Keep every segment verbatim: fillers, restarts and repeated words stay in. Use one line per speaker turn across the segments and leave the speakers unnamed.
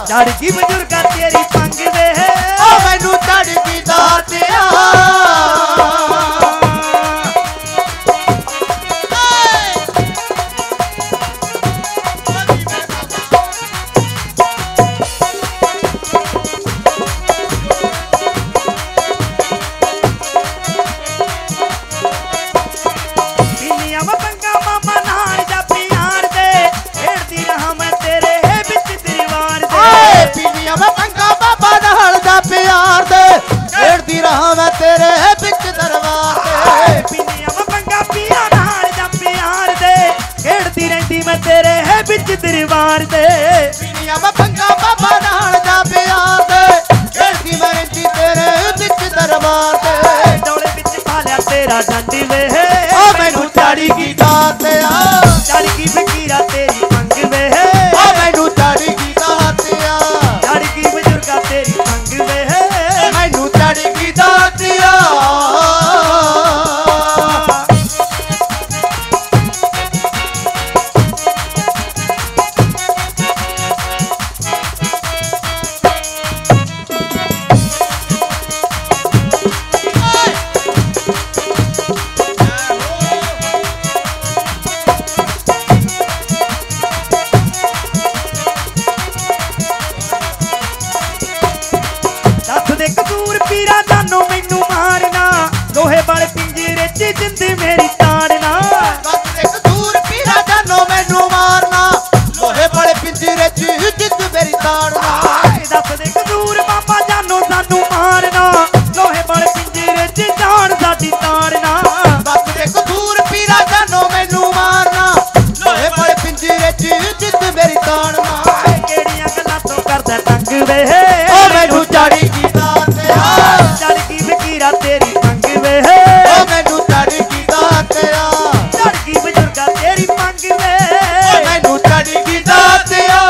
चढ़ गई बजुर्गा तेरी पंग वे
ओ मैनू चढ़ गई दातिया तेरे बिच दरबार ते
पीनिया मैं पंगा पिया नाल दा प्यार दे खेड़ती रहंदी मैं तेरे है बिच दरबार दे
पीनिया मैं पंगा बाबा नाल दा प्यार दे खेड़ती मैं रहंदी तेरे बिच दरबार ते
डोले बिच पालिया तेरा डंडी वे
ओ मैनू चढ़ी की दातिया
चढ़ गई फकीरा तेरी पंग वे
ओ मैनू चढ़ी की दातिया
चढ़ गई बजुर्गा तेरी पंग वे
मैनू चढ़ी की दातिया
दस दे कसूर पीरा जानो मैनू मारना लोहे वाले पिंजरे च जिंदे मेरी ताड़ना
दस दे कसूर पीरा जानो मैनू मारना लोहे वाले पिंजरे च जिंद मेरी ताड़ना
दस दे कसूर बाबा जानो सानू मारना लोहे वाले पिंजरे च जान साडी ताड़ना
दस दे कसूर पीरा जानो मैनू मारना लोहे वाले पिंजरे च जिंद मेरी ताड़ना
केड़ियां गल्लां तो करदा तंग वे
ओ मैनू चढ़ी की दातिया
चढ़ गई फकीरा तेरी पंग वे
ओ मैनू चढ़ी की दातिया
चढ़ गई बजुर्गा तेरी पंग वे
ओ मैनू चढ़ी की दातिया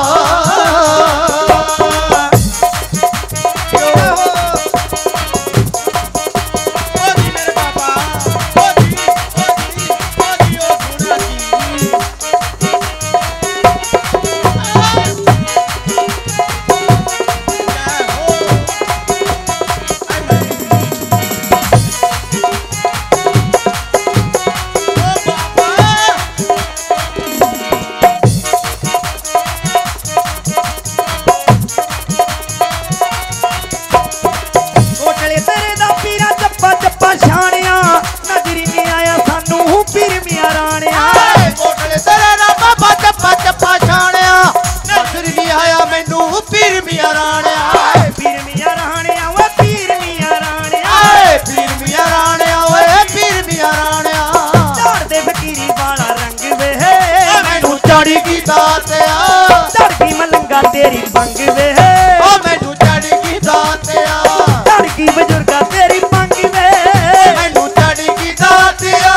ਕੋਟਲੇ ਤੇਰੇ ਦਾ ਪੀਰਾ ਚੱਪਾ ਚੱਪਾ ਛਾਣਿਆ ਨਜ਼ਰੀ ਨਹੀਂ ਆਇਆ ਸਾਨੂੰ ਪੀਰ ਮੀਆਂ ਰਾਣਿਆ
ਕੋਟਲੇ ਤੇਰੇ ਦਾ ਬਾਬਾ ਚੱਪਾ ਚੱਪਾ ਛਾਣਿਆ ਨਜ਼ਰ ਨਹੀਂ ਆਇਆ ਮੈਨੂੰ ਪੀਰ ਮੀਆਂ ਰਾਣਿਆ
ਪੀਰ ਮੀਆਂ ਰਾਣਿਆ ਓਏ ਪੀਰ ਮੀਆਂ ਰਾਣਿਆ
ਆਏ ਪੀਰ ਮੀਆਂ ਰਾਣਿਆ ਓਏ ਪੀਰ ਮੀਆਂ ਰਾਣਿਆ
ਝਾੜਦੇ ਫਕੀਰੀ ਵਾਲਾ ਰੰਗ ਵੇ
ਮੈਨੂੰ ਚੜੀ ਕੀ ਦਾਤਿਆ
ਝੜ ਗਈ ਮਲੰਗਾ ਤੇਰੀ ਪੰਗ ਵੇ
ਓ ਮੈਨੂੰ ਚੜੀ ਕੀ ਦਾਤਿਆ
ਝੜ ਗਈ ਬਜ਼ੁਰਗਾ ਤੇਰੀ ਪੰਗ ਵੇ
ਮੈਨੂੰ ਚੜੀ ਕੀ ਦਾਤਿਆ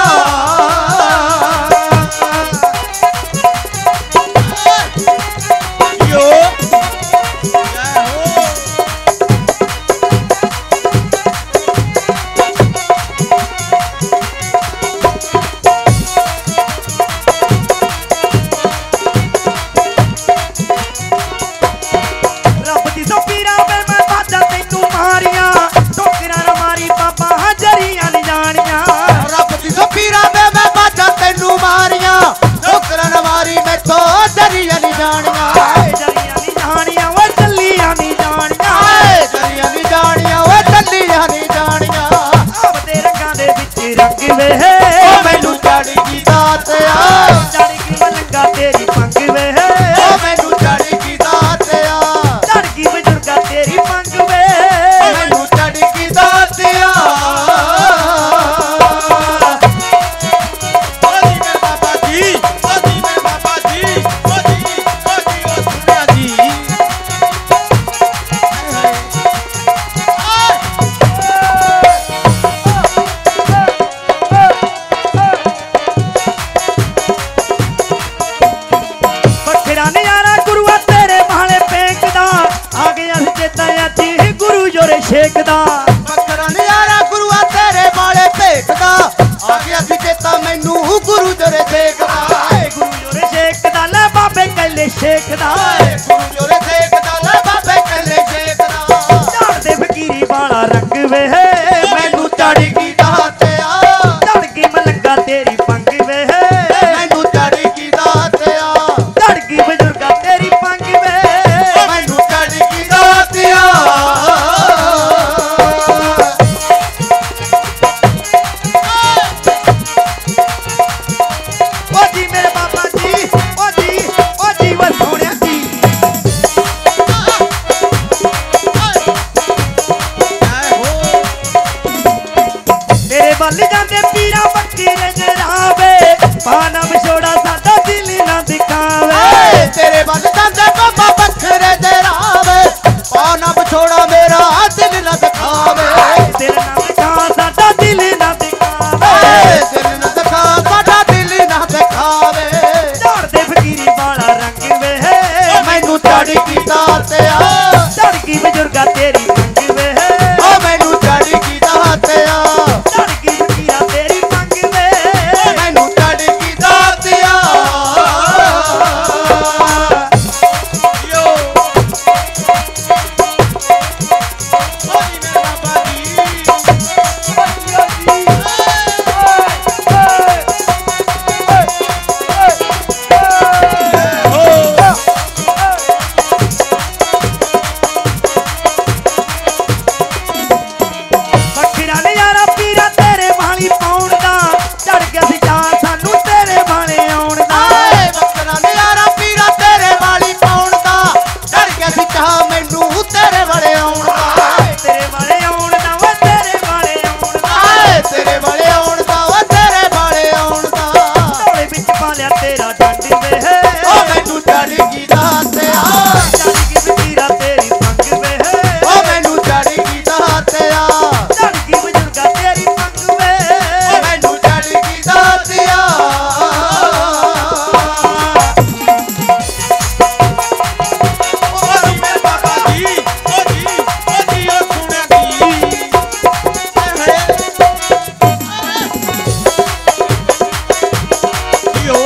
ਯੋ ਜੈ ਹੋ
ਰੱਬ ਦੀ ਸੋ ਪੀਰਾ ਵੇ ਮੈਂ ਬਾਜਾਂ ਤੈਨੂੰ ਮਾਰੀਆਂ ਟੋਕਰਾਂ ਨਾ ਮਾਰੀ ਬਾਬਾ ਹਜਰੀਆਂ ਨਹੀਂ ਜਾਣੀਆਂ
ਰੱਬ ਦੀ ਸਪੀਰਾ ਵੇ ਮੈਂ ਬਾਜਾਂ ਤੈਨੂੰ ਮਾਰੀਆਂ ਠੋਕਰਾਂ ਨਾ ਮਾਰੀ ਮੈਥੋਂ ਜਰੀਆਂ ਨਹੀਂ ਜਾਣੀਆਂ
ਜਰੀਆਂ ਨਹੀਂ ਜਾਣੀਆਂ ਓਏ ਚੱਲੀਆਂ ਨਹੀਂ ਜਾਣੀਆਂ
ਆਏ ਜਰੀਆਂ ਨਹੀਂ ਜਾਣੀਆਂ ਓਏ ਟੱਲੀਆਂ ਨਹੀਂ ਜਾਣੀਆਂ
ਆਪਦੇ ਰੰਗਾਂ ਦੇ ਵਿੱਚ ਰੰਗ ਵੇ
ਓ ਮੈਨੂੰ ਚੜੀ ਕੀ ਦਾਤਿਆ
ਚੜ ਗਈ ਮਲੰਗਾ ਤੇਰੀ ਪੰਗ ਵੇ
ਓ ਮੈਨੂੰ ਚੜੀ ਕੀ ਦਾਤਿਆ
ਚੜ ਗਈ ਬਜ਼ੁਰਗਾ ਤੇਰੀ ਪੰਗ ਵੇ
ਓ ਮੈਨੂੰ ਚੜੀ ਕੀ ਦਾਤਿਆ ਓ ਜੀ ਮੇਰੇ ਬਾਬਾ ਜੀ ਓ ਜੀ ਮੇਰੇ ਬਾਬਾ ਜੀ ਓ ਜੀ ਓ ਜੀ ਓ ਸੁਣਿਆ ਜੀ
ਵੱਖਰਾ ਨਜ਼ਾਰਾ ਗੁਰੂਆ ਤੇਰੇ ਵਾਲੇ ਪੇਕਦਾ ਆ ਗਿਆ ਸੀ ਚੇਤਾ ਅੱਜ ਗੁਰੂ ਜੋਰੇ ਛੇਕਦਾ
ਬੱਕਰਾ ਨਜ਼ਾਰਾ ਗੁਰੂਆ ਤੇਰੇ ਵਾਲੇ ਭੇਖਦਾ ਆ ਗਿਆ ਸੀ ਚੇਤਾ ਮੈਨੂੰ ਗੁਰੂ ਜਰੇ ਦੇਖਦਾ
ਗੁਰੂ ਜੋਰੇ ਛੇਕਦਾ ਲੈ ਬਾਬੇ ਕੱਲੇ ਛੇਕਦਾ
ਗੁਰੂ ਜੋਰੇ ਦੇਖਦਾ
ਵੱਲ ਜਾਂਦੇ ਪੀਰਾਂ ਬੱਕਰੇ ਜਰਾਵੇ ਪਾਣਾ ਵਿਛੋੜਾ ਸਾਡਾ ਦਿਲ ਨਾ ਦਿਖਾਵੇ
ਤੇਰੇ ਵੱਲ ਜਾਂਦੇ ਬਾਬਾ ਬੱਕਰੇ ਜਰਾਵੇ ਪਾਣਾ ਵਿਛੋੜਾ ਮੇਰਾ ਦਿਲ ਨਾ ਦਿਖਾਵੇ
ਦਿਲ ਨਾ ਦਿਖਾ ਸਾਡਾ ਦਿਲ ਨਾ ਦਿਖਾਵੇ
ਦਿਲ ਨਾ ਦਿਖਾ ਸਾਡਾ ਦਿਲ ਨਾ ਦਿਖਾਵੇ
ਝਾੜਦੇ ਫਕੀਰੀ ਵਾਲਾ ਰੰਗ ਵੇ
ਮੈਨੂੰ ਚੜ ਕੀ ਦਾਤ ਆ
ਝੜ ਗਈ ਬਜ਼ੁਰਗਾ ਤੇਰੀ ਪੰਗ ਵੇ
ਓ ਮੈਨੂੰ ਚੜ ਕੀ ਦਾਤ ਆ
ਝੜ ਗਈ ਫਕੀਰਾ ਤੇਰੀ ਪੰਗ ਵੇ
ਮੈਨੂੰ ਚੜ ਕੀ ਦਾਤ ਆ ਯੋ ਓਏ ਮੇਰੇ ਬਾਬਾ ਜੀ
ਬੱਖਰਾ ਨਜ਼ਾਰਾ ਪੀਰਾ ਤੇਰੇ ਵਾਲੀ ਪਾਉਣ ਦਾ ਝੜ ਗਿਆ ਸੀ ਜਾਨ ਸਾਨੂੰ ਤੇਰੇ ਵਾਲੇ ਆਉਣ ਦਾ
ਆਏ ਬੱਕਰਾ ਨਿਆਰਾ ਪੀਰਾ ਤੇਰੇ ਵਾਲੀ ਪਾਉਣ ਦਾ ਚੜ ਗਿਆ ਸੀ ਚਾਹ ਮੈਨੂੰ ਤੇਰੇ ਵਾਲੇ ਆਉਣ ਦਾ
ਤੇਰੇ ਵਾਲੇ ਆਉਣ ਦਾ ਵਾ ਤੇਰੇ ਵਾਲੇ ਆਉਣ ਦਾ
ਆਏ ਤੇਰੇ ਵਾਲੇ ਆਉਣ ਦਾ ਓ ਤੇਰੇ ਵਾਲੇ ਆਉਣ ਦਾ
ਢੋਲੇ ਵਿੱਚ ਪਾ ਲਿਆ ਤੇਰਾ ਡੰਡ ਵੇ
ਓ ਮੈਨੂੰ ਚੜ ਗਈ ਦਾਤ ਆ
ਝੜ ਗਈ ਫਕੀਰਾ ਤੇਰੀ ਪੰਗ ਵੇ
ਓ ਮੈਨੂੰ ਚੜ ਗਈ ਦਾਤ ਆ
ਝੜ ਗਈ ਬਜ਼ੁਰਗਾ ਤੇਰੀ ਪੰਗ ਵੇ
ਓ ਮੈਨੂੰ ਚੜ ਗਈ ਦਾਤ ਆ ਓ ਮੇਰੇ ਬਾਬਾ ਜੀ ਓ ਜੀ ਓ ਜੀ ਓ ਸੁਣਿਆ ਕੀ ਯੋ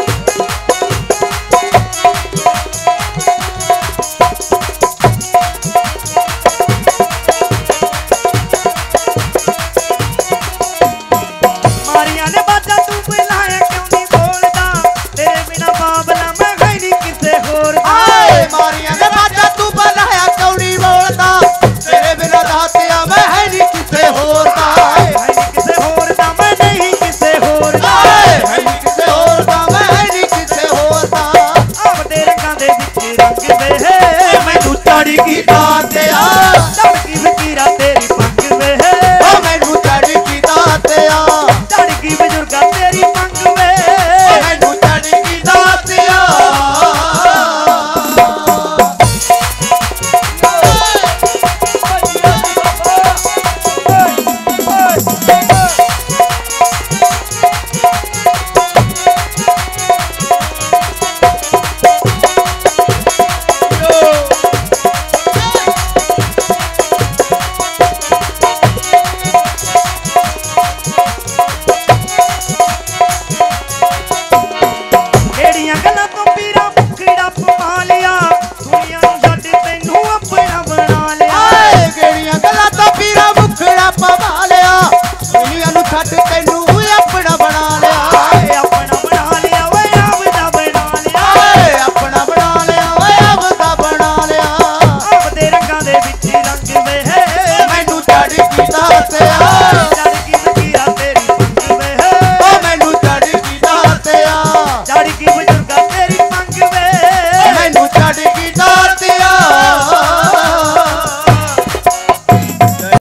ਮਾਰੀਆਂ ਨੇ ਬਾਜਾਂ ਤੂੰ ਬੁਲਾਇਆ ਕਿਉਂ ਨਹੀਂ ਬੋਲਦਾ ਤੇਰੇ ਬਿਨਾ ਬਾਬਲਾ ਮੈਂ ਹੈ ਨਹੀਂ ਕਿਸੇ ਹੋਰ ਦਾ
ਆਏ ਮਾਰੀਆਂ ਨੇ ਬਾਜਾ ਤੂੰ ਬੁਲਾਇਆ ਕੌੜੀ ਬੋਲਦਾ ਤੇਰੇ ਬਿਨਾਂ ਦਾਤਿਆ ਮੈਂ ਹੈ ਨਹੀਂ ਕਿਸੇ ਹੋਰ ਦਾ
ਹੈ ਨਹੀਂ ਕਿਸੇ ਹੋਰ ਦਾ ਮੈਂ ਨਹੀਂ ਕਿਸੇ ਹੋਰ ਦਾ
ਆਏ ਹੈ ਨਹੀਂ ਕਿਸੇ ਹੋਰ ਦਾ ਮੈਂ ਹੈ ਨਹੀਂ ਕਿਸੇ ਹੋਰ ਦਾ
ਆਪਦੇ ਰੰਗਾਂ ਦੇ ਵਿੱਚ ਰੰਗ ਵੇ
ਮੈਨੂੰ ਚੜ ਗਈ ਦਾਤਿਆ
ਝੜ ਗਈ ਫਕੀਰਾ ਤੇਰੀ ਪੰਗ ਵੇ
ਓ ਮੈਨੂੰ ਚੜ ਗਈ ਦਾਤਿਆ
ਝੜ ਗਈ ਬਜ਼ੁਰਗਾ ਤੇਰੀ ਪੰਗ ਵੇ
ਓ ਮੈਨੂੰ ਚੜ ਗਈ ਦਾਤਿਆ
ਕਿਹੜੀਆਂ ਗੱਲਾਂ ਤੋਂ ਪੀਰਾ ਮੁਖੜਾ ਪਵਾ ਲਿਆ ਦੁਨੀਆ ਨੂੰ ਛੱਡ ਤੈਨੂੰ ਆਪਣਾ ਬਣਾ ਲਿਆ
ਆਏ ਕਿਹੜੀਆਂ ਗੱਲਾਂ ਤੋਂ ਪੀਰਾ ਮੁਖੜਾ ਪਵਾ ਲਿਆ ਦੁਨੀਆ ਨੂੰ ਛੱਡ ਤੈਨੂੰ